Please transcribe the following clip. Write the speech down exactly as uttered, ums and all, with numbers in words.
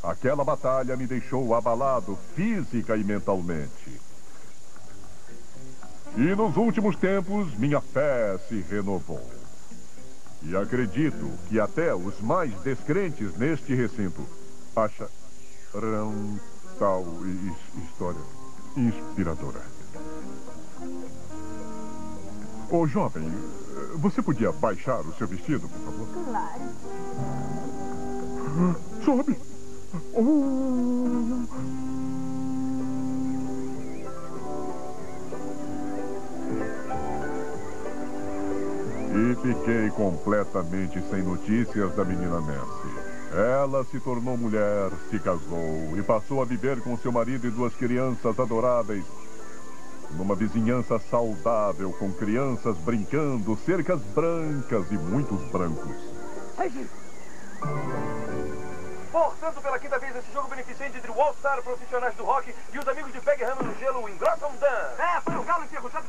Aquela batalha me deixou abalado física e mentalmente. E nos últimos tempos, minha fé se renovou. E acredito que até os mais descrentes neste recinto acharão tal história inspiradora. Ô, jovem, você podia baixar o seu vestido, por favor? Claro. Sobe! Oh. E fiquei completamente sem notícias da menina Nancy. Ela se tornou mulher, se casou e passou a viver com seu marido e duas crianças adoráveis numa vizinhança saudável, com crianças brincando, cercas brancas e muitos brancos. Portanto, pela quinta vez, esse jogo beneficente entre o All-Star profissionais do rock e os amigos de Pegue Rama no Gelo em Grossomdan. É, foi o Galo enferrujado